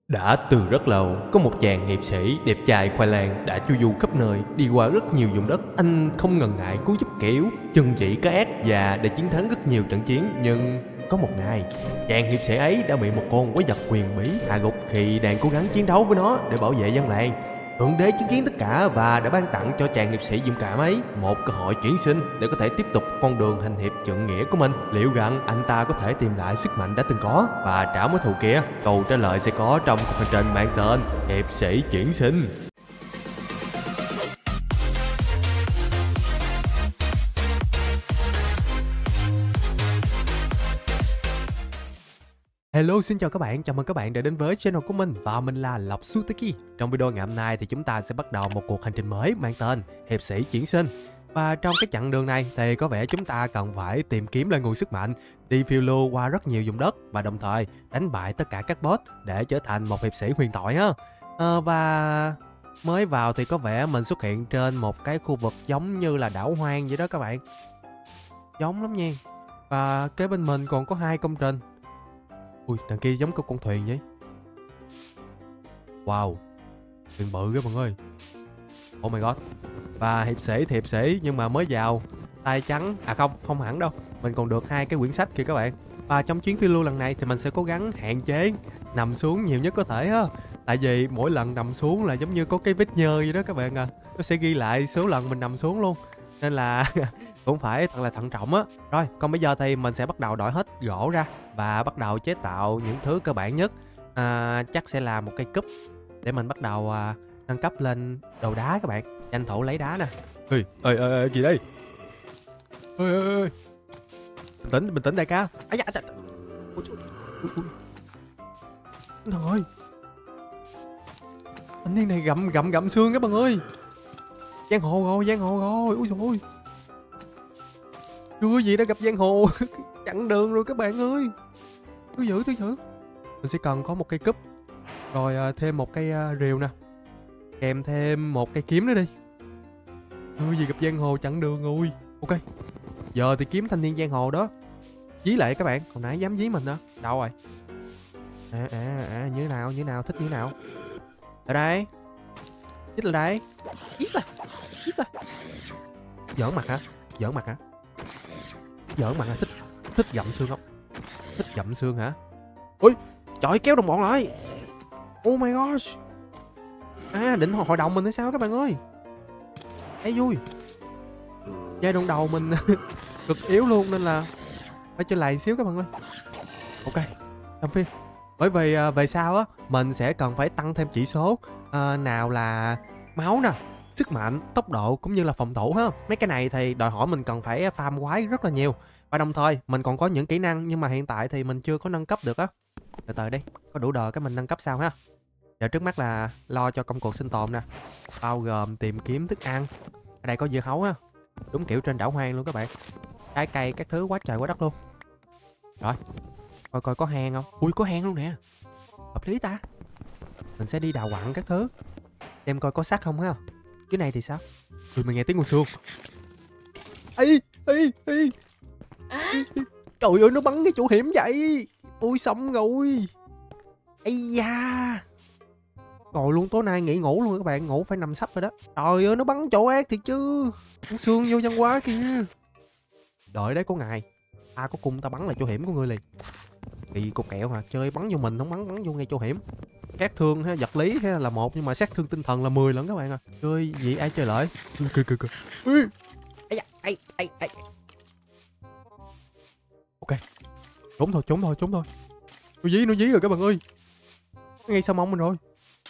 Đã từ rất lâu, có một chàng hiệp sĩ đẹp trai khoai lang đã chu du khắp nơi, đi qua rất nhiều vùng đất. Anh không ngần ngại cứu giúp kẻ yếu, chừng chỉ cá ác và để chiến thắng rất nhiều trận chiến. Nhưng có một ngày, chàng hiệp sĩ ấy đã bị một con quái vật huyền bí hạ gục khi đang cố gắng chiến đấu với nó để bảo vệ dân làng. Thượng đế chứng kiến tất cả và đã ban tặng cho chàng hiệp sĩ dũng cảm ấy một cơ hội chuyển sinh để có thể tiếp tục con đường hành hiệp trượng nghĩa của mình. Liệu rằng anh ta có thể tìm lại sức mạnh đã từng có và trả mối thù kia? Câu trả lời sẽ có trong cuộc hành trình mang tên Hiệp sĩ chuyển sinh. Hello, xin chào các bạn, chào mừng các bạn đã đến với channel của mình và mình là Lộc Suteki. Trong video ngày hôm nay thì chúng ta sẽ bắt đầu một cuộc hành trình mới mang tên Hiệp sĩ chuyển sinh. Và trong cái chặng đường này thì có vẻ chúng ta cần phải tìm kiếm lại nguồn sức mạnh, đi phiêu lưu qua rất nhiều vùng đất và đồng thời đánh bại tất cả các boss để trở thành một hiệp sĩ huyền thoại ha. Và mới vào thì có vẻ mình xuất hiện trên một cái khu vực giống như là đảo hoang vậy đó các bạn. Giống lắm nha. Và kế bên mình còn có hai công trình. Ui, thằng kia giống cái con thuyền vậy. Wow, thuyền bự các bạn ơi. Oh my god. Và hiệp sĩ thì hiệp sĩ nhưng mà mới vào, tay trắng. À không hẳn đâu. Mình còn được hai cái quyển sách kìa các bạn. Và trong chuyến phiêu lưu lần này thì mình sẽ cố gắng hạn chế nằm xuống nhiều nhất có thể ha. Tại vì mỗi lần nằm xuống là giống như có cái vết nhơ vậy đó các bạn à. Nó sẽ ghi lại số lần mình nằm xuống luôn. Nên là cũng phải thật là thận trọng á. Rồi, còn bây giờ thì mình sẽ bắt đầu đổi hết gỗ ra và bắt đầu chế tạo những thứ cơ bản nhất. Chắc sẽ là một cây cúp để mình bắt đầu nâng cấp lên đồ đá các bạn. Tranh thủ lấy đá nè. Ê, gì đây? Ê. Bình tĩnh đại ca. Ây da. Trời ơi. Anh niên này gặm xương các bạn ơi. Giang hồ rồi. Ui dồi ôi. Chưa gì đã gặp giang hồ. Chặn đường rồi các bạn ơi. Thứ dữ. Mình sẽ cần có một cây cúp. Rồi thêm một cây rìu nè. Kèm thêm một cây kiếm nữa đi. Chưa gì gặp giang hồ chặn đường rồi. Ok. Giờ thì kiếm thanh niên giang hồ đó. Dí lại các bạn. Hồi nãy dám dí mình hả? Đâu rồi? Như thế nào? Thích như thế nào? Ở đây. Thích là đây. Ít à. Giỡn mặt hả? Thích gặm xương không? Thích gặm xương hả? Ui, trời ơi, kéo đồng bọn lại. Oh my gosh. Định hội đồng mình hay sao các bạn ơi? Thấy vui. Giai đoạn đầu mình cực yếu luôn nên là phải chơi lại xíu các bạn ơi. Ok, xong phim. Bởi vì về sau á mình sẽ cần phải tăng thêm chỉ số nào là máu nè, sức mạnh, tốc độ cũng như là phòng thủ ha. Mấy cái này thì đòi hỏi mình cần phải farm quái rất là nhiều. Và đồng thời mình còn có những kỹ năng nhưng mà hiện tại thì mình chưa có nâng cấp được á. Từ từ đi, có đủ đời cái mình nâng cấp sau ha. Giờ trước mắt là lo cho công cuộc sinh tồn nè, bao gồm tìm kiếm thức ăn. Ở đây có dưa hấu ha, đúng kiểu trên đảo hoang luôn các bạn. Trái cây các thứ quá trời quá đất luôn. Rồi, coi có hang không? Ui, có hang luôn nè, hợp lý ta. Mình sẽ đi đào quặng các thứ, xem coi có sắt không ha. Dưới này thì sao? Ui, mình nghe tiếng con xương. Ê. Trời ơi, nó bắn cái chỗ hiểm vậy. Ui, xong rồi. Ây da. Rồi luôn, tối nay nghỉ ngủ luôn các bạn. Ngủ phải nằm sấp rồi đó. Trời ơi, nó bắn chỗ ác thiệt chứ. Con xương vô văn quá kìa. Đợi đấy có ngày ta có cung ta bắn lại chỗ hiểm của ngươi liền. Thì cục kẹo hả? Chơi bắn vô mình không bắn vô ngay chỗ hiểm. Sát thương ha, vật lý ha là một nhưng mà sát thương tinh thần là 10 lần các bạn à. Chơi gì ai chơi lại. Kìa. Ây. Ok. Trốn thôi. Nó dí rồi các bạn ơi. Ngay sau mông mình rồi.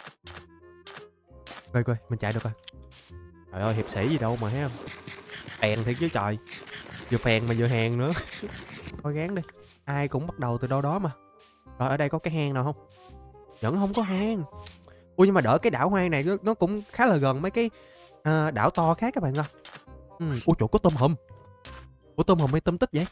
Coi mình chạy được rồi. Trời ơi, hiệp sĩ gì đâu mà thấy không. Phèn thiệt chứ trời. Vừa phèn mà vừa hèn nữa. Thôi gán đi. Ai cũng bắt đầu từ đâu đó mà. Rồi ở đây có cái hang nào không? Vẫn không có hang. Ui, nhưng mà đỡ cái đảo hoang này nó cũng khá là gần mấy cái đảo to khác các bạn ơi. Ui trời, có tôm hùm. Ủa, tôm hùm hay tôm tích vậy?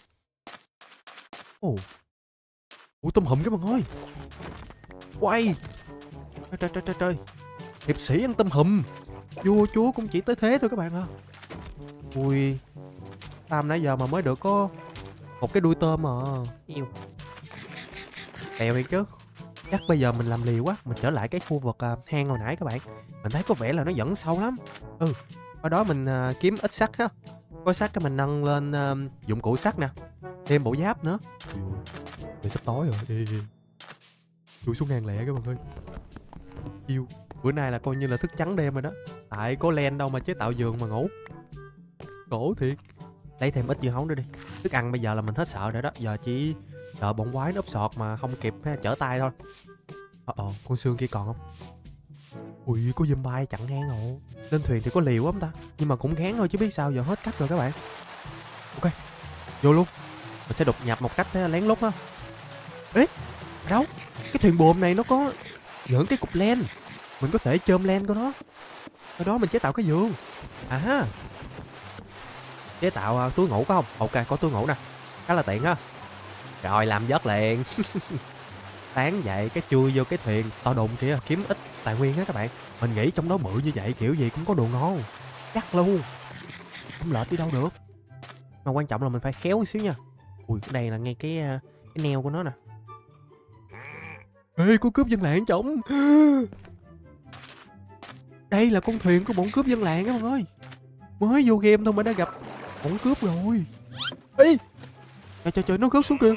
Ủa, tôm hùm các bạn ơi. Quay. Trời. Hiệp sĩ ăn tôm hùm. Vua chúa cũng chỉ tới thế thôi các bạn à. Ui, tam nãy giờ mà mới được có một cái đuôi tôm mà. Bèo thiệt chứ. Chắc bây giờ mình làm liều quá. Mình trở lại cái khu vực hang hồi nãy các bạn. Mình thấy có vẻ là nó vẫn sâu lắm. Ở đó mình kiếm ít sắt ha. Có sắt cái mình nâng lên dụng cụ sắt nè. Thêm bộ giáp nữa. Trời sắp tối rồi. Đi. Chui xuống hang lẹ các bạn ơi. Yêu. Bữa nay là coi như là thức trắng đêm rồi đó. Tại có len đâu mà chế tạo giường mà ngủ. Khổ thiệt. Lấy thêm ít dưa hấu nữa đi. Thức ăn bây giờ là mình hết sợ rồi đó. Giờ chỉ sợ bọn quái nó úp sọt mà không kịp trở tay thôi. Con xương kia còn không? Ui, có zombie chặn ngang rồi. Lên thuyền thì có liều không ta? Nhưng mà cũng gán thôi chứ biết sao, giờ hết cách rồi các bạn. Ok, vô luôn. Mình sẽ đột nhập một cách lén lút ha. Ê, đâu? Cái thuyền buồm này nó có những cái cục len. Mình có thể chôm len của nó. Sau đó mình chế tạo cái giường. À, chế tạo túi ngủ có không? Ok, có túi ngủ nè. Khá là tiện ha. Rồi làm vớt liền. Sáng dậy cái chui vô cái thuyền to đùng kia kiếm ít tài nguyên á các bạn. Mình nghĩ trong đó bự như vậy kiểu gì cũng có đồ ngon. Chắc luôn. Không lệch đi đâu được. Mà quan trọng là mình phải khéo một xíu nha. Ui, đây là ngay cái neo của nó nè. Ê, có cướp dân làng chồng. Đây là con thuyền của bọn cướp dân làng các bạn ơi. Mới vô game thôi mà đã gặp bọn cướp rồi. Ê, trời nó rớt xuống kìa.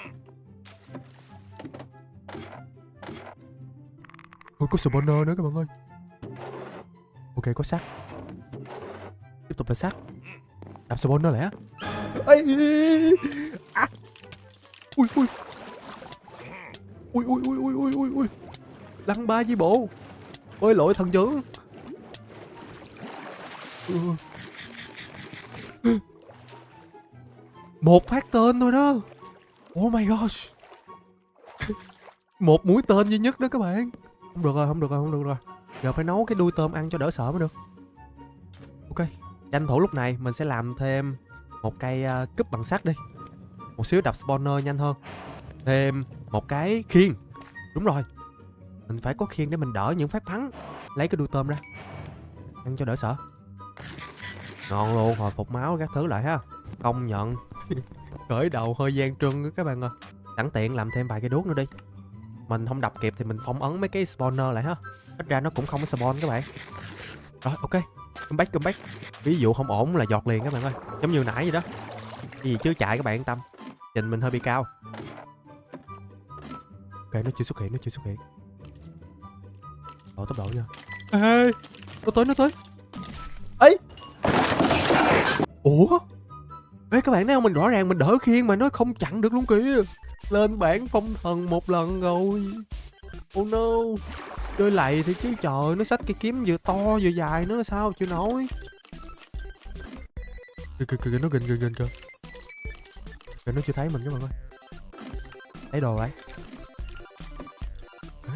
Ôi, có spawner nữa các bạn ơi. Ok, có sắt. Tiếp tục là sắt. Đập spawner lẻ. Ê, à. Ui. Ui. Lăng ba với bộ. Ôi lội thần dữ. Một phát tên thôi đó. Oh my gosh. Một mũi tên duy nhất đó các bạn. Không được rồi. Giờ phải nấu cái đuôi tôm ăn cho đỡ sợ mới được. Ok, tranh thủ lúc này mình sẽ làm thêm một cây cúp bằng sắt đi. Một xíu đập spawner nhanh hơn. Thêm một cái khiên. Đúng rồi, mình phải có khiên để mình đỡ những phát bắn. Lấy cái đuôi tôm ra ăn cho đỡ sợ. Ngon luôn, hồi phục máu các thứ lại ha. Công nhận. Khởi đầu hơi gian truân các bạn ơi. Sẵn tiện làm thêm vài cây đuốc nữa đi. Mình không đập kịp thì mình phong ấn mấy cái spawner lại ha. Ít ra nó cũng không có spawn các bạn. Rồi, ok. Come back. Ví dụ không ổn là giọt liền các bạn ơi. Giống như nãy vậy đó. Cái gì chứ chạy các bạn yên tâm. Trình mình hơi bị cao. Ok, nó chưa xuất hiện. Tốc độ nha. Ê, nó tới. Ấy. Ủa? Ê các bạn thấy không, mình rõ ràng mình đỡ khiên mà nó không chặn được luôn kìa. Lên bảng phong thần một lần rồi. Oh no. Chơi lầy thì chứ trời, nó xách cây kiếm vừa to vừa dài nữa sao chịu nổi. Kìa nó gần kìa. Kìa nó chưa thấy mình các bạn ơi. Thấy đồ vậy. Đấy.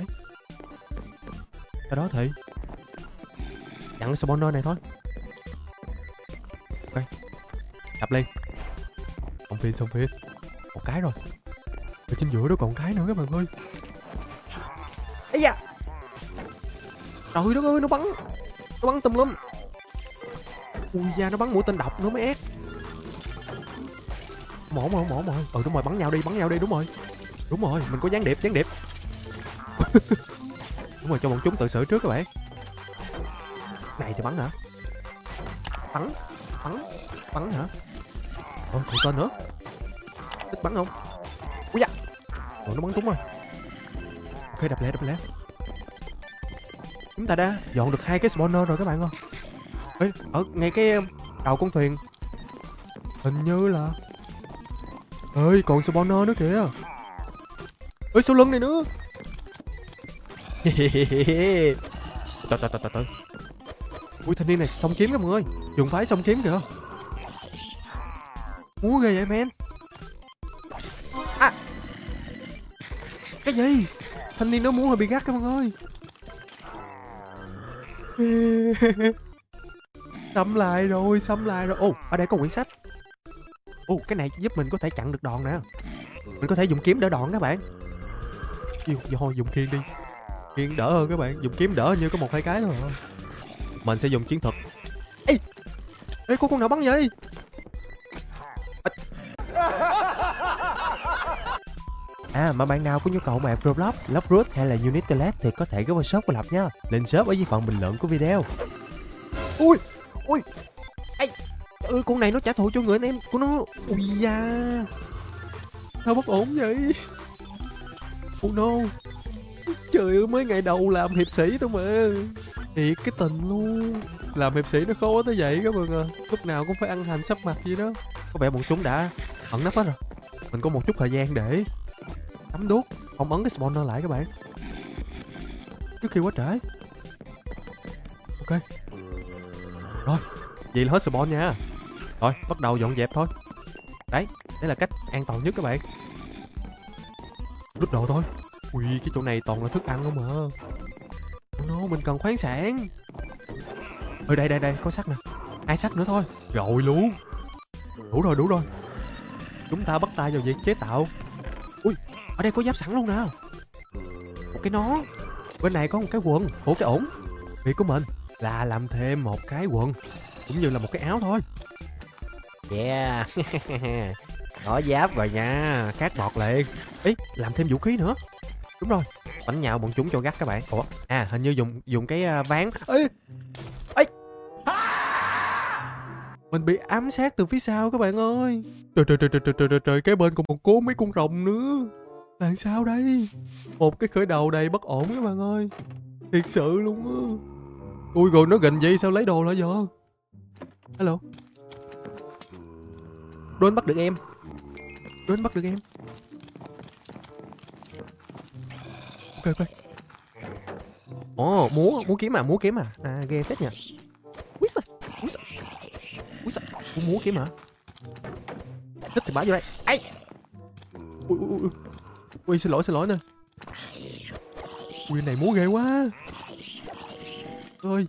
Ở đó thì chặn cái spawner này thôi. Ok, đập lên. Xong phiên một cái rồi. Ở trên giữa đó còn cái nữa các bạn ơi. Ây da. Trời đất ơi, nó bắn tùm lum. Ui da, nó bắn mũi tên độc nữa mới ép. Mổ. Đúng rồi, bắn nhau đi, đúng rồi, mình có gián điệp. Đúng rồi, cho bọn chúng tự xử trước các bạn. Này thì bắn hả? Bắn hả? Còn tên nữa. Thích bắn không? Ui da. Nó bắn trúng rồi. Ok, đập lẹ. Chúng ta đã dọn được 2 cái spawner rồi các bạn ơi. Ê, ở ngay cái đầu con thuyền hình như là ơi còn spawner nữa kìa. Ơi sau lưng này nữa. Trời. Ui, thanh niên này xông kiếm các bạn ơi. Trường phái xông kiếm kìa. Múa ghê vậy men. À, cái gì? Thanh niên đó muốn hơi bị gắt các bạn ơi. Xâm lại rồi. Ồ, ở đây có quyển sách. Ồ, cái này giúp mình có thể chặn được đòn nè. Mình có thể dùng kiếm đỡ đòn các bạn. Thôi dùng khiên đi. Khiên đỡ hơn các bạn. Dùng kiếm đỡ như có 1-2 cái thôi. Mình sẽ dùng chiến thuật. Ê, có con nào bắn vậy? À mà bạn nào có nhu cầu map Roblox, Lockroot hay là Unity thì có thể ghé vào shop của Lập nha. Link shop ở dưới phần bình luận của video. Ui, ui, ai, con này nó trả thù cho người anh em của nó. Ui da, sao bất ổn vậy? Oh no, trời ơi mới ngày đầu làm hiệp sĩ thôi mà. Thiệt cái tình luôn. Làm hiệp sĩ nó khó tới vậy các bạn à. Lúc nào cũng phải ăn hành sắp mặt gì đó. Có vẻ bọn chúng đã ẩn nấp hết rồi. Mình có một chút thời gian để cắm đuốc, không ấn cái spawner lại các bạn. Trước khi quá trễ. Ok. Rồi, vậy là hết spawn nha. Rồi, bắt đầu dọn dẹp thôi. Đấy, đây là cách an toàn nhất các bạn. Rút đồ thôi. Ui, cái chỗ này toàn là thức ăn không mà. No, mình cần khoáng sản. Đây, có sắt nè. 2 sắt nữa thôi. Rồi luôn. Đủ rồi. Chúng ta bắt tay vào việc chế tạo. Ui, ở đây có giáp sẵn luôn nè. Một cái nón. Bên này có một cái quần. Ủa cái ổn. Việc của mình là làm thêm một cái quần, cũng như là một cái áo thôi. Yeah. Có giáp rồi nha. Cát bọt liền. Ý, làm thêm vũ khí nữa. Đúng rồi, bắn nhào bọn chúng cho gắt các bạn. Ủa, hình như dùng cái ván. Ê, mình bị ám sát từ phía sau các bạn ơi. Trời, cái bên còn một cố mấy con rồng nữa. Là sao đây? Một cái khởi đầu đầy bất ổn các bạn ơi. Thiệt sự luôn á. Ui rồi nó gần vậy sao lấy đồ lại giờ? Hello. Đố anh bắt được em. Ok. Ồ, múa kiếm à. À ghê phết nha. Úi giời. Múa kiếm hả? Thích thì bả vô đây. Ai. Ui xin lỗi nè. Ui này múa ghê quá. Ơi.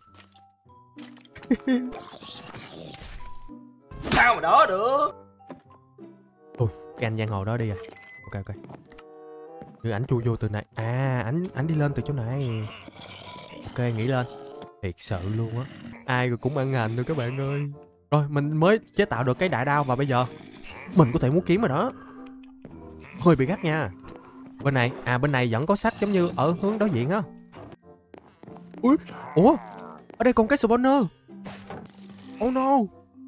Sao mà đó được? Ui, cái anh giang hồ đó đi à. Ok. Như ảnh chui vô từ này. À, ảnh đi lên từ chỗ này. Ok, nghỉ lên. Thiệt sự luôn á. Ai rồi cũng ăn hành rồi các bạn ơi. Rồi, mình mới chế tạo được cái đại đao và bây giờ mình có thể múa kiếm rồi đó. Hơi bị gắt nha. Bên này vẫn có sắt giống như ở hướng đối diện á. Ủa, ở đây còn cái spawner. Oh no.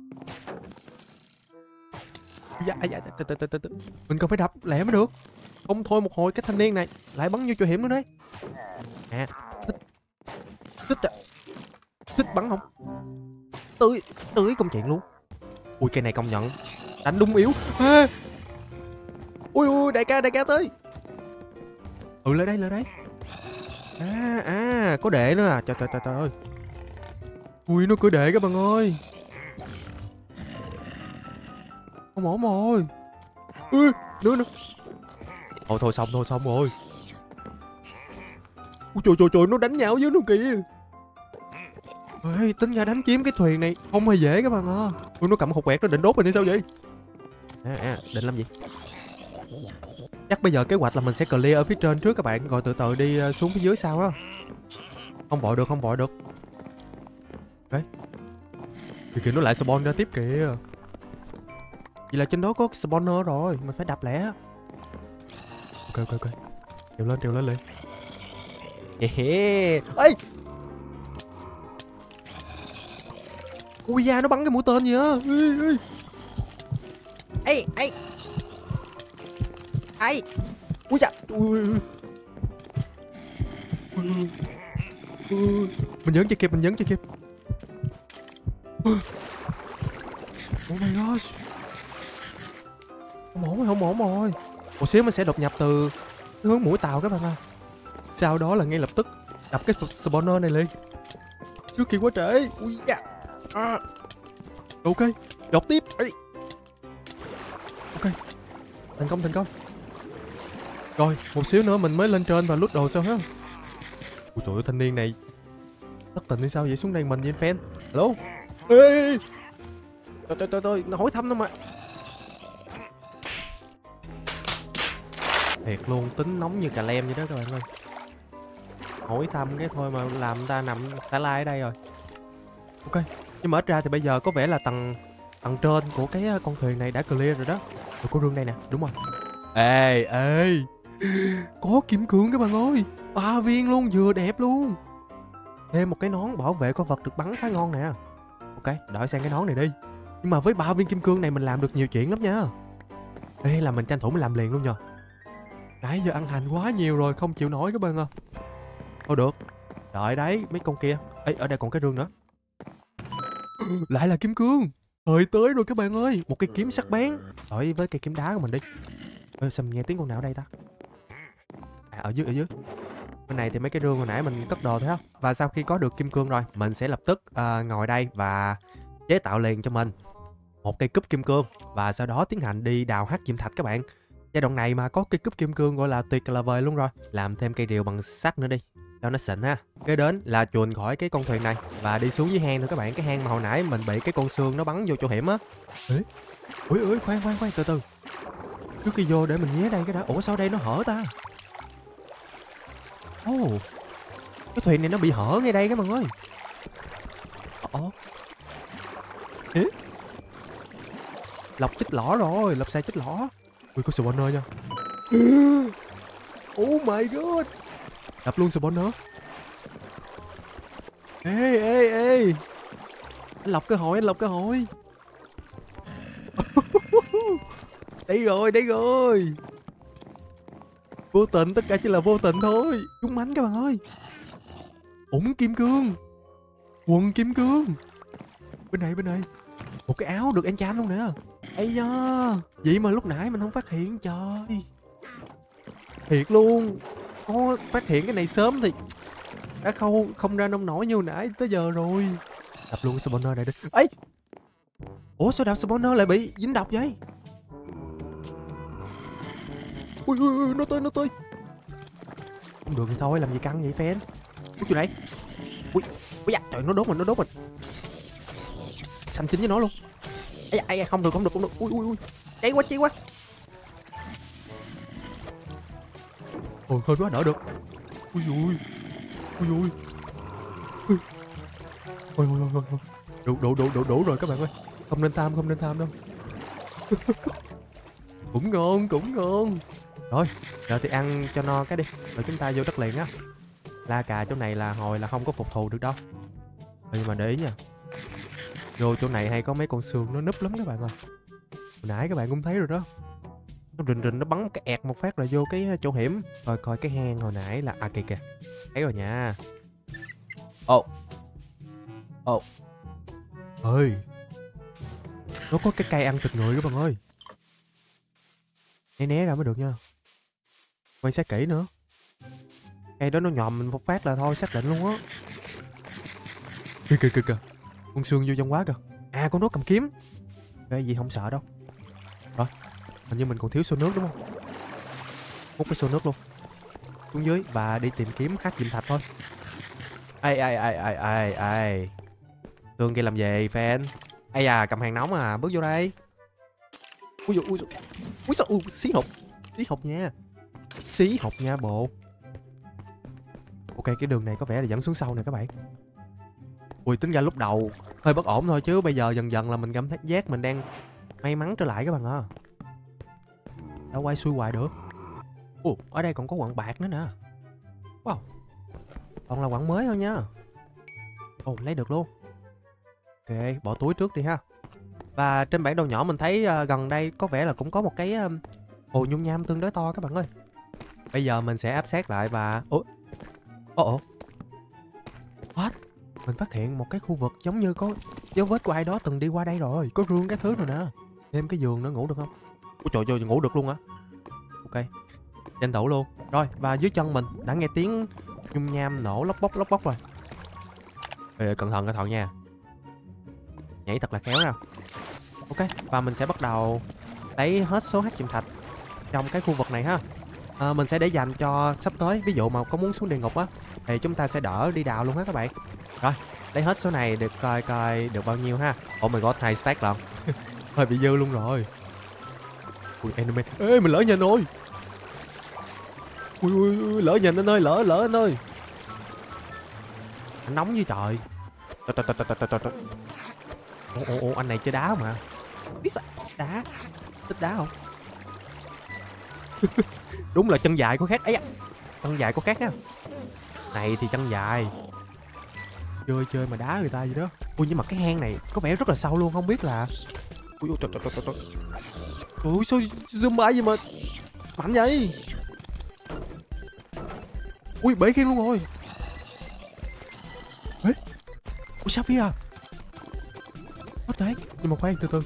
Dạ, từ. Mình cần phải đập lẹ mới được. Không thôi một hồi cái thanh niên này lại bắn vô chỗ hiểm nữa đấy. À, thích bắn không? Tưới công chuyện luôn. Ui cây này công nhận đánh đúng yếu. À. Ui đại ca tới. Lại đây. À có đệ nữa à. Trời ơi. Ui nó cửa đệ các bạn ơi. Không ổn rồi. Nữa. Thôi xong rồi. Ui trời nó đánh nhau với nó kìa. Ê, tính ra đánh chiếm cái thuyền này không hề dễ các bạn à. Ui nó cầm hột quẹt nó định đốt mình hay sao vậy? Định làm gì? Chắc bây giờ kế hoạch là mình sẽ clear ở phía trên trước các bạn, rồi từ từ đi xuống phía dưới sau á. Không vội được. Đấy. Thì kìa nó lại spawn ra tiếp kìa. Vậy là trên đó có spawner rồi, mình phải đập lẻ. Ok. Trèo lên liền. Ê. Ui da nó bắn cái mũi tên gì á. Ê. Ui da. Mình nhấn chưa kịp. Oh my gosh. Không ổn rồi. Một xíu mình sẽ đột nhập từ hướng mũi tàu các bạn ơi. Sau đó là ngay lập tức đập cái spawner này liền. Trước khi quá trễ. Ui da. Ok, đột tiếp. Ok. Thành công. Rồi, một xíu nữa mình mới lên trên và lút đồ sao ha. Ui trời ơi thanh niên này thất tình hay sao vậy, xuống đây mình với fan. Hello. Ê. Tôi nó hỏi thăm nó mà. Thiệt luôn, tính nóng như cà lem vậy đó các bạn ơi. Hỏi thăm cái thôi mà làm ta nằm tả lai ở đây rồi. Ok, nhưng mà ít ra thì bây giờ có vẻ là tầng trên của cái con thuyền này đã clear rồi đó. Rồi có rương đây nè, đúng không? Ê Có kim cương các bạn ơi. 3 viên luôn, vừa đẹp luôn. Thêm một cái nón bảo vệ con vật được bắn khá ngon nè. Ok, đổi sang cái nón này đi. Nhưng mà với 3 viên kim cương này mình làm được nhiều chuyện lắm nha. Ê, là mình tranh thủ mình làm liền luôn nhờ. Nãy giờ ăn hành quá nhiều rồi, không chịu nổi các bạn à. Thôi được, đợi đấy mấy con kia. Ê, ở đây còn cái rương nữa. Lại là kim cương. Thời tới rồi các bạn ơi. Một cây kiếm sắc bén. Đổi với cây kiếm đá của mình đi. Ê, sao mình nghe tiếng con nào ở đây ta? À, ở dưới, ở dưới. Bên này thì mấy cái rương hồi nãy mình cất đồ thôi á. Và sau khi có được kim cương rồi, mình sẽ lập tức ngồi đây và chế tạo liền cho mình một cây cúp kim cương. Và sau đó tiến hành đi đào hắc diêm thạch các bạn. Giai đoạn này mà có cây cúp kim cương gọi là tuyệt là vời luôn rồi. Làm thêm cây rìu bằng sắt nữa đi cho nó xịn ha. Kế đến là chuồn khỏi cái con thuyền này và đi xuống dưới hang thôi các bạn. Cái hang mà hồi nãy mình bị cái con xương nó bắn vô chỗ hiểm á. Ê, ôi khoan từ từ. Trước khi vô để mình nhé đây cái đã. Ủa sao đây nó hở ta? Ồ, cái thuyền này nó bị hở ngay đây các bạn ơi. Ồ, ế, lọc chích lỏ rồi, lọc sai chích lỏ. Ui, có spawner nha. Oh my god. Đập luôn spawner. Ê. Anh lọc cơ hội. Đây rồi. Vô tình, tất cả chỉ là vô tình thôi. Trúng mánh các bạn ơi. Ủng kim cương. Quần kim cương. Bên này. Một cái áo được enchant luôn nè. Ây da. Vậy mà lúc nãy mình không phát hiện, trời. Thiệt luôn. Có phát hiện cái này sớm thì đã không ra nông nổi như hồi nãy tới giờ rồi. Đập luôn cái spawner này đi. Ấy. Ủa sao đập spawner lại bị dính độc vậy? Ui, nó tới. Không được thì thôi, làm gì căng vậy fan. Ui chỗ này. Ui da, trời, nó đốt mình. Xanh chín với nó luôn. Ây, không được. Ui. Cháy quá. Ôi, hơi quá đỡ được. Ui. Ôi. Đủ rồi các bạn ơi. Không nên tham đâu. Cũng ngon. Rồi, giờ thì ăn cho no cái đi. Rồi chúng ta vô đất liền á. La cà chỗ này là hồi là không có phục thù được đâu. Nhưng mà để ý nha. Vô chỗ này hay có mấy con sườn nó núp lắm các bạn ơi. Hồi nãy các bạn cũng thấy rồi đó. Nó rình nó bắn cái ẹt một phát là vô cái chỗ hiểm. Rồi coi cái hang hồi nãy là... À kìa. Thấy rồi nha. Ồ. Ơi. Nó có cái cây ăn thịt người các bạn ơi. Né ra mới được nha. Quan sát kỹ nữa. Cây đó nó nhòm mình một phát là thôi, xác định luôn á. Kìa. Con xương vô trong quá kìa. À, con đó cầm kiếm. Cái gì không sợ đâu. Rồi, hình như mình còn thiếu xô nước đúng không? Hút cái xô nước luôn. Xuống dưới và đi tìm kiếm hắc diệm thạch thôi. Ai. Tương kia làm gì fan? Ây da, cầm hàng nóng à, bước vô đây. Ui sao, xí hộp nha bộ. Ok, cái đường này có vẻ là dẫn xuống sâu nè các bạn. Ui, tính ra lúc đầu hơi bất ổn thôi chứ bây giờ dần là mình cảm thấy giác mình đang may mắn trở lại các bạn à. Đâu quay xuôi hoài được. Ồ, ở đây còn có quặng bạc nữa nè. Wow, còn là quặng mới thôi nha. Ồ, lấy được luôn. Ok, bỏ túi trước đi ha. Và trên bản đồ nhỏ mình thấy gần đây có vẻ là cũng có một cái hồ nhung nham tương đối to các bạn ơi. Bây giờ mình sẽ áp sát lại và... Ủa? What? Mình phát hiện một cái khu vực giống như có dấu vết của ai đó từng đi qua đây rồi. Có rương cái thứ rồi nè. Thêm cái giường nữa, ngủ được không? Ôi trời ơi, ngủ được luôn hả? Ok, tranh thủ luôn. Rồi, và dưới chân mình đã nghe tiếng nhung nham nổ lóc bóc rồi. Ê, cẩn thận nha. Nhảy thật là khéo nào. Ok, và mình sẽ bắt đầu lấy hết số hắc diệm thạch trong cái khu vực này ha. Mình sẽ để dành cho sắp tới. Ví dụ mà có muốn xuống địa ngục á thì chúng ta sẽ đỡ đi đào luôn á các bạn. Rồi, lấy hết số này được coi được bao nhiêu ha. Oh my god, 2 stack lận. Hơi bị dư luôn rồi. Ui, enemy. Ê, mình lỡ nhìn rồi. Ui, lỡ nhìn anh ơi, lỡ anh ơi. Anh nóng như trời. Ồ, anh này chơi đá mà. Biết sao? Đá. Thích đá không? Đúng là chân dài có khác ấy à. Chân dài có khác á. Này thì chân dài. Chơi mà đá người ta vậy đó. Ui nhưng mà cái hang này có vẻ rất là sâu luôn, không biết là. Ui trời. Trời ơi sao zombie gì mà mạnh vậy. Ui bể khiên luôn rồi. Ê. Ui Sapphire. Có thể. Nhưng mà khoan từ.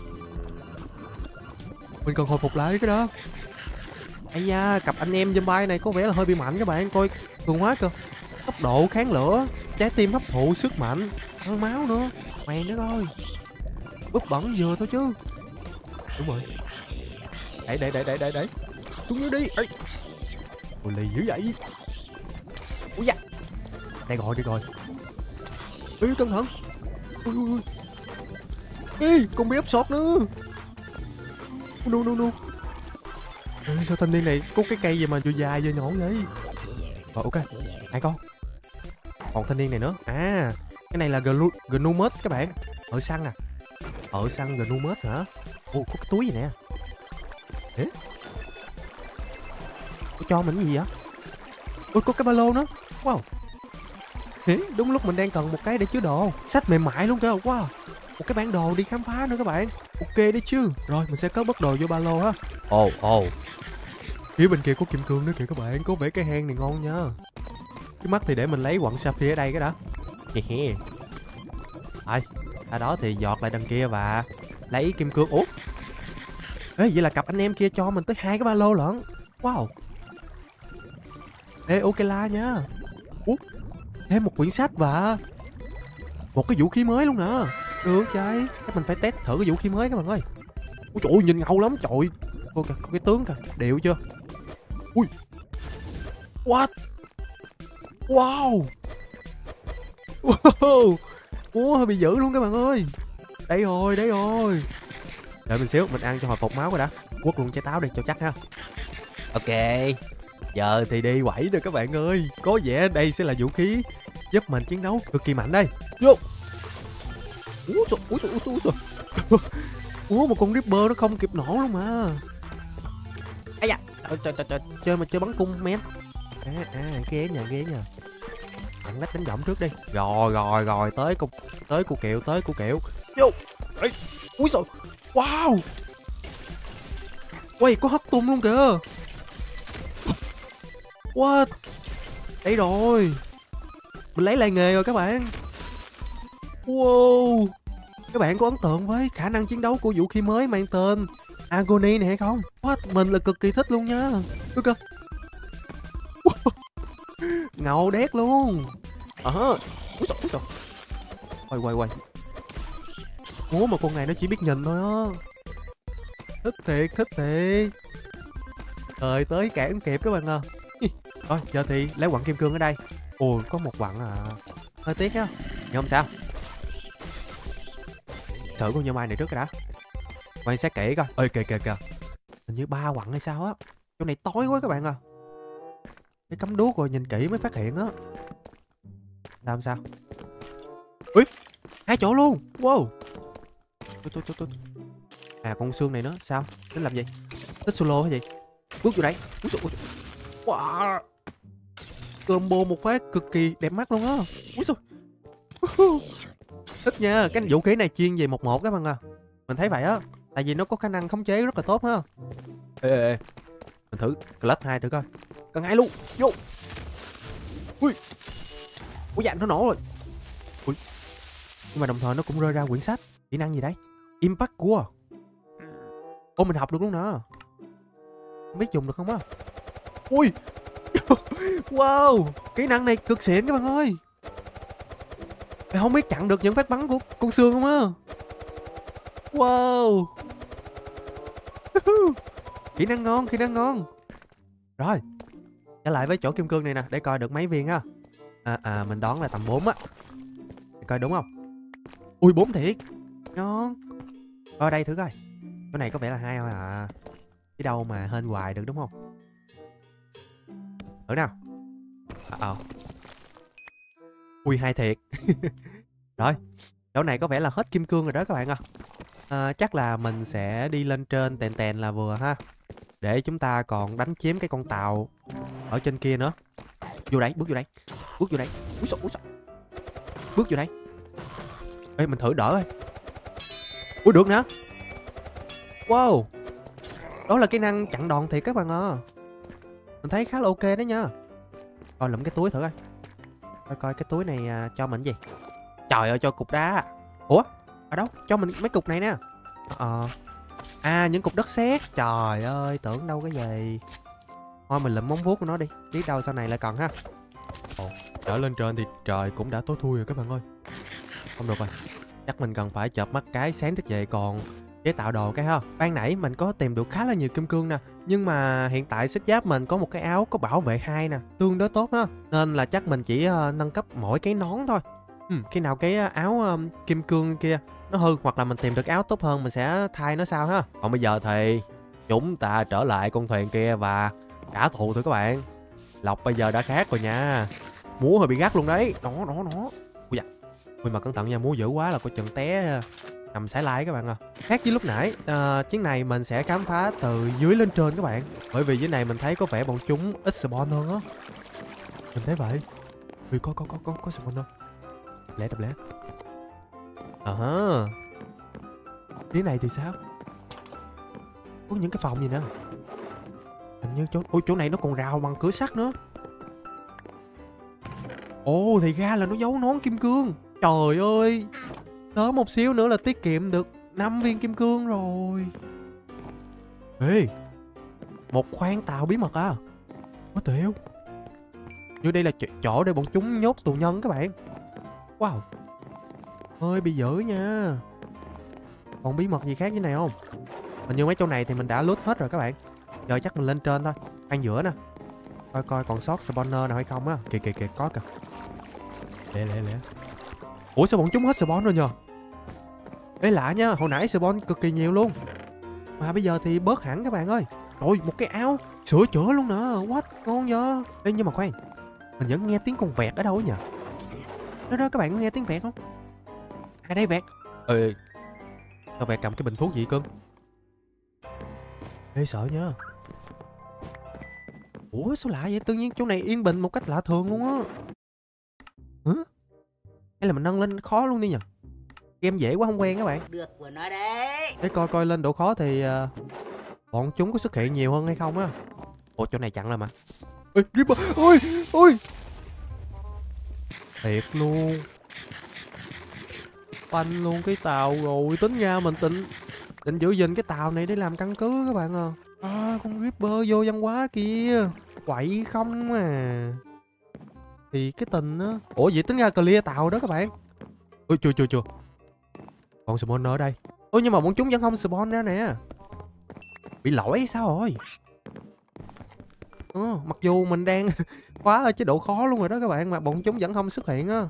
Mình cần hồi phục lại cái đó. Ây da, cặp anh em zombie này có vẻ là hơi bị mạnh các bạn. Coi cường hóa cơ. Tốc độ kháng lửa, trái tim hấp thụ sức mạnh, ăn máu nữa. Mày nữa coi. Búp bẩn vừa thôi chứ. Đúng rồi. Đẩy. Xuống dưới đi. Ê. Ôi lì dữ vậy. Ui da. Đây rồi. Ê cẩn thận. Ui. Ê con bị ấp sọt nữa. No. Ê, sao thanh niên này có cái cây gì mà vừa dài vừa nhọn vậy? Rồi ok, 2 con. Còn thanh niên này nữa. À, cái này là Gnumus các bạn. Ở săn à? Ở săn Gnumus hả? Ồ, có cái túi gì nè. Ê? Có cho mình cái gì vậy? Ôi, có cái ba lô nữa. Wow. Ê, đúng lúc mình đang cần một cái để chứa đồ. Sách mềm mại luôn kìa. Wow. Một cái bản đồ đi khám phá nữa các bạn. Ok đấy chứ. Rồi mình sẽ cất bất đồ vô ba lô ha. Ồ. Phía bên kia có kim cương nữa kìa các bạn. Có vẻ cái hang này ngon nha. Cái mắt thì để mình lấy quặng sapphire ở đây cái đã. Rồi, sau đó thì giọt lại đằng kia và lấy kim cương. Ủa? Ê, vậy là cặp anh em kia cho mình tới 2 cái ba lô lận. Wow. Ê, ok la nha. Ủa? Thêm một quyển sách và một cái vũ khí mới luôn nè. Được chơi. Chắc mình phải test thử cái vũ khí mới các bạn ơi. Ôi trời ơi, nhìn ngầu lắm trời. Coi kìa, có cái tướng kìa, điệu chưa? Ui. What? Wow. Ủa hơi bị dữ luôn các bạn ơi. Đây rồi. Đợi mình xíu, mình ăn cho hồi phục máu rồi đã. Quất luôn trái táo đi cho chắc ha. Ok. Giờ thì đi quẩy rồi các bạn ơi. Có vẻ đây sẽ là vũ khí giúp mình chiến đấu cực kỳ mạnh đây. Vô. Úi xồi. Ủa một con Ripper nó không kịp nổ luôn mà. Ây da. Trời, chơi bắn cung men. Ghê nha. Ăn lách đánh giọng trước đi. Rồi, tới cu kẹo. Vô. Ê. Úi xồi. Wow. Quay có hất tung luôn kìa. What? Đây rồi. Mình lấy lại nghề rồi các bạn. Wow. Các bạn có ấn tượng với khả năng chiến đấu của vũ khí mới mang tên Agony này hay không? What? Mình là cực kỳ thích luôn nha. Cơ. Ngầu đét luôn. Úi xồi. Quay. Ủa mà con này nó chỉ biết nhìn thôi á. Thích thiệt. Thời tới cản kịp các bạn à. Rồi giờ thì lấy quặng kim cương ở đây. Ồ có một quặng à. Hơi tiếc á. Nhưng không sao. Thử con nhôm mai này trước cái đã. Quan sát kỹ coi. Ơi kìa. Hình như 3 quặng hay sao á. Chỗ này tối quá các bạn à. Cái cắm đuốc rồi nhìn kỹ mới phát hiện á. Sao? Ui 2 chỗ luôn. Wow. Tôi. À con xương này nữa. Sao? Tính làm gì? Tích solo hay gì? Bước vô đây. Úi dồi. Wow. Combo một phát cực kỳ đẹp mắt luôn á. Úi dồi. Thích nha. Cái vũ khí này chuyên về 1-1 các bạn à. Mình thấy vậy á. Tại vì nó có khả năng khống chế rất là tốt ha. Ê. Mình thử clutch 2 thử coi. Cần 2 luôn. Vô. Ui. Ui dạ nó nổ rồi. Ui. Nhưng mà đồng thời nó cũng rơi ra quyển sách. Kỹ năng gì đấy? Impact của. Ô mình học được luôn nè. Không biết dùng được không á. Ui. Wow. Kỹ năng này cực xịn các bạn ơi. Mày không biết chặn được những phát bắn của con xương không á. Wow. Kỹ năng ngon. Rồi. Trở lại với chỗ kim cương này nè. Để coi được mấy viên ha. Mình đoán là tầm 4 á. Để coi đúng không. Ui 4 thiệt. Ngon. Coi đây thử coi. Cái này có vẻ là 2 thôi à. Chứ đâu mà hên hoài được đúng không. Thử nào. Ui 2 thiệt. Rồi. Chỗ này có vẻ là hết kim cương rồi đó các bạn à. Chắc là mình sẽ đi lên trên tèn là vừa ha. để chúng ta còn đánh chiếm cái con tàu ở trên kia nữa. Vô đây, bước vô đây. Bước vô đây. Úi xọ, úi xọ. Bước vô đây. Ê, mình thử đỡ thôi. Ui, được nữa. Wow. Đó là kỹ năng chặn đòn thiệt các bạn à. Mình thấy khá là ok đấy nha. Rồi lụm cái túi thử coi. Coi coi cái túi này cho mình gì. Trời ơi, cho cục đá. Ủa? Ở đâu? Cho mình mấy cục này nè. À, những cục đất sét. Trời ơi, tưởng đâu cái gì. Thôi mình lụm móng vuốt của nó đi. Biết đâu sau này lại cần ha. Ồ, trở lên trên thì trời cũng đã tối thui rồi các bạn ơi. Không được rồi. Chắc mình cần phải chợp mắt cái sáng thức dậy còn chế tạo đồ cái ha. Ban nãy mình có tìm được khá là nhiều kim cương nè. Nhưng mà hiện tại xích giáp mình có một cái áo có bảo vệ 2 nè. Tương đối tốt ha. Nên là chắc mình chỉ nâng cấp mỗi cái nón thôi. Khi nào cái áo kim cương kia nó hư hoặc là mình tìm được áo tốt hơn mình sẽ thay nó sau ha. Còn bây giờ thì chúng ta trở lại con thuyền kia và trả thù thôi các bạn. Lộc bây giờ đã khác rồi nha. Múa hơi bị gắt luôn đấy. Nó. Ui da. Ui mà cẩn thận nha, múa dữ quá là coi chừng té nằm sải lai các bạn à. Khác với lúc nãy, chuyến này mình sẽ khám phá từ dưới lên trên các bạn. Bởi vì dưới này mình thấy có vẻ bọn chúng ít spawn hơn á. Mình thấy vậy. Ui có spawn hơn. Lẽ đập lẽ. Phía này thì sao? Có những cái phòng gì nè. Hình như chỗ này nó còn rào bằng cửa sắt nữa. Ồ thì ra là nó giấu nón kim cương. Trời ơi. Sớm một xíu nữa là tiết kiệm được 5 viên kim cương rồi. Ê, một khoang tàu bí mật à. Có tiểu. Như đây là chỗ để bọn chúng nhốt tù nhân các bạn. Wow. Hơi bị dữ nha. Còn bí mật gì khác như này không? Hình như mấy chỗ này thì mình đã loot hết rồi các bạn. Giờ chắc mình lên trên thôi. Ăn giữa nè. Coi coi còn sót spawner nào hay không á. Kìa có kìa. Lẹ. Ủa sao bọn chúng hết spawn rồi nhờ? Ê lạ nha, hồi nãy spawn cực kỳ nhiều luôn. Mà bây giờ thì bớt hẳn các bạn ơi. Rồi một cái áo sửa chữa luôn nè. What, ngon vậy? Ê nhưng mà khoan, mình vẫn nghe tiếng con vẹt ở đâu ấy nhờ. Đó các bạn có nghe tiếng vẹt không? À đây vẹt. Con vẹt cầm cái bình thuốc gì cưng? Ê sợ nha. Ủa sao lạ vậy? Tự nhiên chỗ này yên bình một cách lạ thường luôn á. Hả? Hay là mình nâng lên khó luôn đi nhờ? Game dễ quá không quen các bạn. Được của nó đấy. Để coi lên độ khó thì bọn chúng có xuất hiện nhiều hơn hay không á. Ủa chỗ này chặn rồi mà. Ê Ripper. Ôi thiệt luôn. Phanh luôn cái tàu rồi. Tính ra mình định giữ gìn cái tàu này để làm căn cứ các bạn à. Con Ripper vô văn hóa kìa. Quậy không à. Thì cái tình á. Ủa vậy tính ra clear tàu đó các bạn. Ôi chưa. Còn spawn ở đây. Ôi nhưng mà bọn chúng vẫn không spawn ra nè. Bị lỗi hay sao rồi? Mặc dù mình đang khóa ở chế độ khó luôn rồi đó các bạn, mà bọn chúng vẫn không xuất hiện á.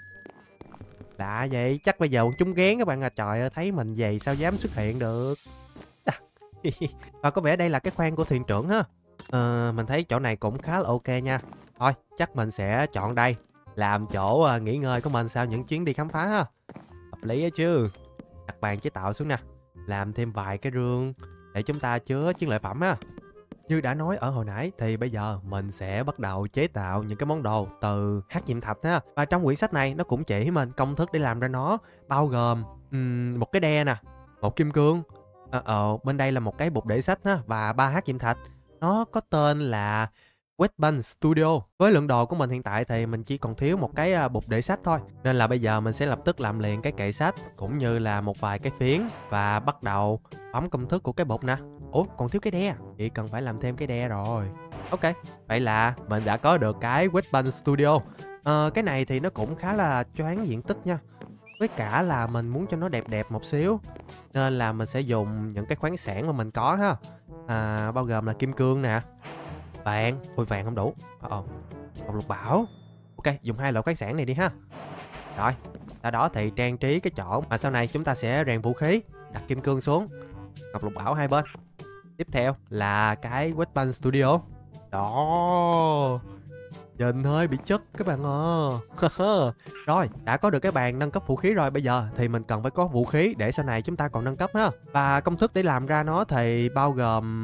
Lạ vậy, chắc bây giờ bọn chúng gán các bạn à. Trời ơi, thấy mình vậy sao dám xuất hiện được. Và có vẻ đây là cái khoang của thuyền trưởng ha. Mình thấy chỗ này cũng khá là ok nha. Thôi, chắc mình sẽ chọn đây làm chỗ nghỉ ngơi của mình sau những chuyến đi khám phá ha. Hợp lý á chứ. Đặt bàn chế tạo xuống nè. Làm thêm vài cái rương để chúng ta chứa chiến lợi phẩm ha. Như đã nói ở hồi nãy thì bây giờ mình sẽ bắt đầu chế tạo những cái món đồ từ hắc diệm thạch ha. Và trong quyển sách này nó cũng chỉ mình công thức để làm ra nó, bao gồm một cái đe nè, một kim cương, bên đây là một cái bục để sách ha, và 3 hắc diệm thạch. Nó có tên là Weapon Studio. Với lượng đồ của mình hiện tại thì mình chỉ còn thiếu một cái bục để sách thôi. Nên là bây giờ mình sẽ lập tức làm liền cái kệ sách cũng như là một vài cái phiến và bắt đầu bấm công thức của cái bục nè. Ủa còn thiếu cái đe. Chị cần phải làm thêm cái đe rồi. Ok, vậy là mình đã có được cái Weapon Studio. Cái này thì nó cũng khá là choáng diện tích nha. Với cả là mình muốn cho nó đẹp đẹp một xíu. Nên là mình sẽ dùng những cái khoáng sản mà mình có ha. Bao gồm là kim cương nè, vàng. Ôi vàng không đủ. Ngọc lục bảo. Ok, dùng 2 loại khoáng sản này đi ha. Rồi, sau đó thì trang trí cái chỗ mà sau này chúng ta sẽ rèn vũ khí. Đặt kim cương xuống, ngọc lục bảo hai bên. Tiếp theo là cái Weapon Studio. Đó, nhìn hơi bị chất các bạn à. Rồi, đã có được cái bàn nâng cấp vũ khí rồi. Bây giờ thì mình cần phải có vũ khí để sau này chúng ta còn nâng cấp ha. Và công thức để làm ra nó thì bao gồm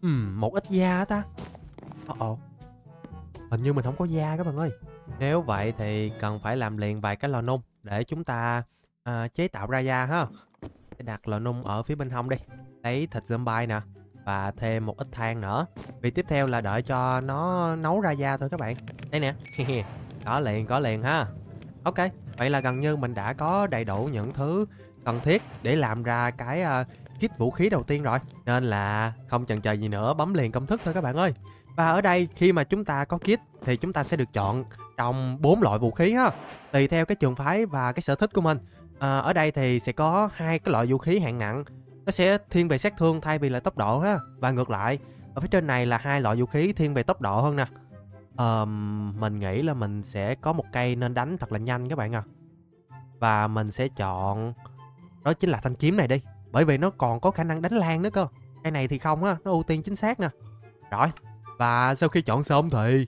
Một ít da hả ta? Ồ, hình như mình không có da các bạn ơi. Nếu vậy thì cần phải làm liền vài cái lò nung để chúng ta chế tạo ra da ha. Để đặt lò nung ở phía bên hông đi. Lấy thịt zombie nè. Và thêm một ít than nữa. Việc tiếp theo là đợi cho nó nấu ra da thôi các bạn. Đây nè. Có liền ha. Ok, vậy là gần như mình đã có đầy đủ những thứ cần thiết để làm ra cái kit vũ khí đầu tiên rồi. Nên là không chần chờ gì nữa, bấm liền công thức thôi các bạn ơi. Và ở đây khi mà chúng ta có kit thì chúng ta sẽ được chọn trong 4 loại vũ khí ha. Tùy theo cái trường phái và cái sở thích của mình. Ở đây thì sẽ có 2 cái loại vũ khí hạng nặng. Nó sẽ thiên về sát thương thay vì là tốc độ ha. Và ngược lại, ở phía trên này là 2 loại vũ khí thiên về tốc độ hơn nè. Mình nghĩ là mình sẽ có một cây nên đánh thật là nhanh các bạn à. Và mình sẽ chọn đó chính là thanh kiếm này đi. Bởi vì nó còn có khả năng đánh lan nữa cơ. Cây này thì không á, nó ưu tiên chính xác nè. Rồi, và sau khi chọn xong thì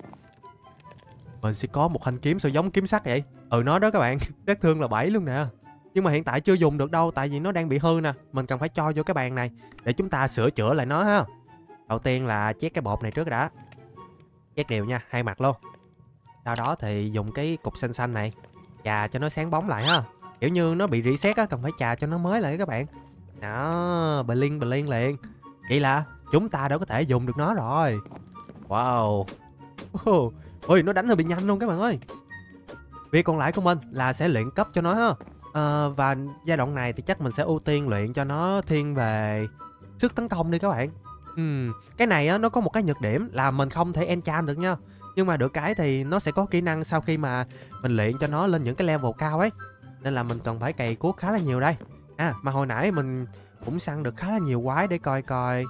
mình sẽ có một thanh kiếm sao giống kiếm sắt vậy. Nó đó các bạn, sát thương là 7 luôn nè. Nhưng mà hiện tại chưa dùng được đâu, tại vì nó đang bị hư nè. Mình cần phải cho vô cái bàn này để chúng ta sửa chữa lại nó ha. Đầu tiên là chét cái bột này trước đã. Chét đều nha, 2 mặt luôn. Sau đó thì dùng cái cục xanh xanh này chà cho nó sáng bóng lại ha. Kiểu như nó bị reset á, cần phải chà cho nó mới lại các bạn. Đó, bling liền. Vậy là chúng ta đã có thể dùng được nó rồi. Wow. Ôi, nó đánh hơi bị nhanh luôn các bạn ơi. Việc còn lại của mình là sẽ luyện cấp cho nó ha. Và giai đoạn này thì chắc mình sẽ ưu tiên luyện cho nó thiên về sức tấn công đi các bạn. Cái này á, nó có một cái nhược điểm là mình không thể enchant được nha. Nhưng mà được cái thì nó sẽ có kỹ năng sau khi mà mình luyện cho nó lên những cái level cao ấy. Nên là mình cần phải cày cuốc khá là nhiều đây. Mà hồi nãy mình cũng săn được khá là nhiều quái để coi coi.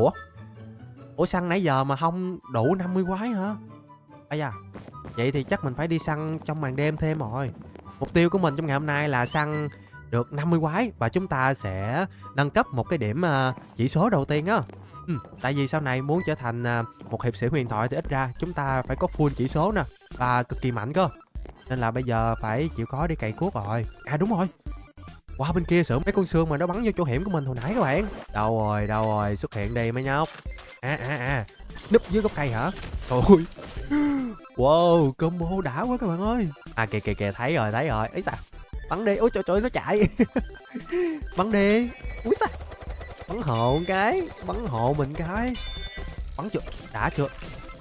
Ủa săn nãy giờ mà không đủ 50 quái hả? Da. Vậy thì chắc mình phải đi săn trong màn đêm thêm rồi. Mục tiêu của mình trong ngày hôm nay là săn được 50 quái. Và chúng ta sẽ nâng cấp một cái điểm chỉ số đầu tiên á. Tại vì sau này muốn trở thành một hiệp sĩ huyền thoại thì ít ra chúng ta phải có full chỉ số nè. Và cực kỳ mạnh cơ. Nên là bây giờ phải chịu khó đi cày cuốc rồi. Đúng rồi. Qua bên kia sửa mấy con xương mà nó bắn vô chỗ hiểm của mình hồi nãy các bạn. Đâu rồi, xuất hiện đi mấy nhóc. Núp dưới gốc cây hả? Trời ơi. Wow, combo đã quá các bạn ơi. Kìa, thấy rồi. Ấy sao? Bắn đi. Ôi trời nó chạy. Bắn đi. Úi sao? Bắn hộ cái. Bắn hộ mình cái. Bắn chưa? Đã chưa?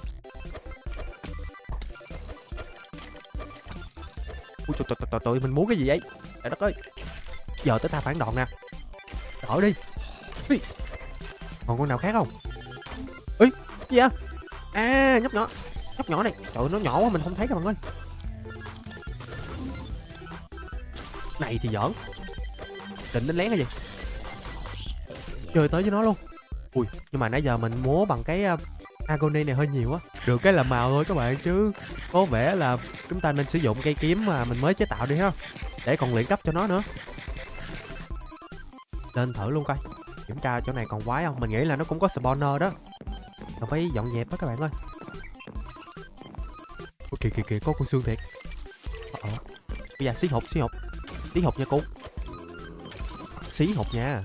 Ui trời, mình muốn cái gì vậy? Trời đất ơi. Giờ tới ta phản đòn nè. Đỡ đi. Còn con nào khác không? Ui, gì vậy? Nhóc nhỏ này. Trời ơi, nó nhỏ quá mình không thấy các bạn ơi. Này thì giỡn. Định đánh lén cái gì? Chơi tới với nó luôn. Ui, nhưng mà nãy giờ mình múa bằng cái agony này hơi nhiều á. Được cái là màu thôi các bạn, chứ có vẻ là chúng ta nên sử dụng cây kiếm mà mình mới chế tạo đi ha. Để còn luyện cấp cho nó nữa. Lên thử luôn coi. Kiểm tra chỗ này còn quái không. Mình nghĩ là nó cũng có spawner đó. Còn phải dọn dẹp đó các bạn ơi. Ôi kìa, có con xương thiệt. Bây giờ xí hộp. Xí hộp nha cô. Xí hộp nha.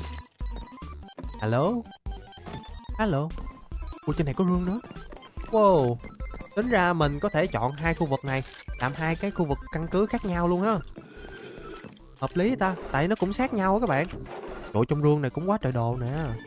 Hello. Ui, trên này có rương nữa. Wow. Tính ra mình có thể chọn 2 khu vực này làm 2 cái khu vực căn cứ khác nhau luôn á. Hợp lý ta. Tại nó cũng sát nhau á các bạn. Trời, trong rương này cũng quá trời đồ nè.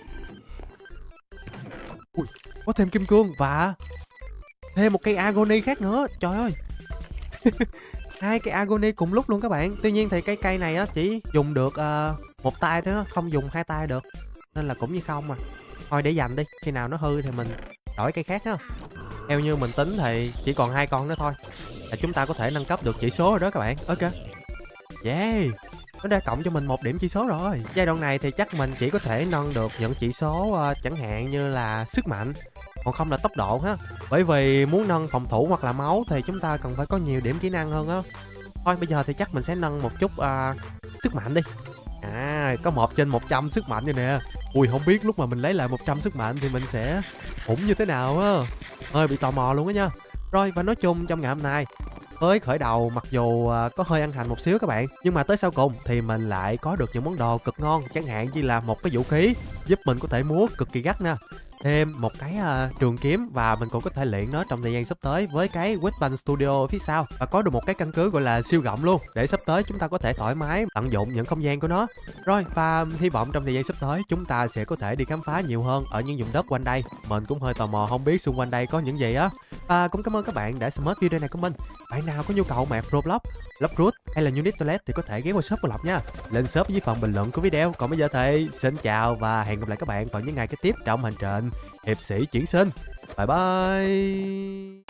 Ui, có thêm kim cương và thêm một cây agony khác nữa. Trời ơi. 2 cây agony cùng lúc luôn các bạn. Tuy nhiên thì cái cây này á chỉ dùng được một tay thôi á, không dùng 2 tay được. Nên là cũng như không mà. Thôi để dành đi, khi nào nó hư thì mình đổi cây khác ha. Theo như mình tính thì chỉ còn 2 con nữa thôi là chúng ta có thể nâng cấp được chỉ số rồi đó các bạn. Ok. Yeah. Nó đã cộng cho mình 1 điểm chỉ số rồi. Giai đoạn này thì chắc mình chỉ có thể nâng được những chỉ số chẳng hạn như là sức mạnh, còn không là tốc độ ha. Bởi vì muốn nâng phòng thủ hoặc là máu thì chúng ta cần phải có nhiều điểm kỹ năng hơn á. Thôi bây giờ thì chắc mình sẽ nâng một chút sức mạnh đi. Có 1/100 sức mạnh rồi nè. Ui, không biết lúc mà mình lấy lại 100 sức mạnh thì mình sẽ hủng như thế nào á. Hơi bị tò mò luôn á nha. Rồi, và nói chung trong ngày hôm nay, với khởi đầu mặc dù có hơi ăn hành một xíu các bạn, nhưng mà tới sau cùng thì mình lại có được những món đồ cực ngon, chẳng hạn như là một cái vũ khí giúp mình có thể múa cực kỳ gắt nè. thêm một cái trường kiếm và mình cũng có thể luyện nó trong thời gian sắp tới với cái Weapon Studio ở phía sau, và có được một cái căn cứ gọi là siêu rộng luôn, để sắp tới chúng ta có thể thoải mái tận dụng những không gian của nó. Rồi, và hy vọng trong thời gian sắp tới chúng ta sẽ có thể đi khám phá nhiều hơn ở những vùng đất quanh đây. Mình cũng hơi tò mò không biết xung quanh đây có những gì á. Và cũng cảm ơn các bạn đã xem hết video này của mình. Bạn nào có nhu cầu map Roblox, Lockroot hay là Unit Toilet thì có thể ghé qua shop của Lộc nha. Lên shop dưới phần bình luận của video. Còn bây giờ thì xin chào và hẹn gặp lại các bạn vào những ngày kế tiếp trong hành trình hiệp sĩ chuyển sinh. Bye bye.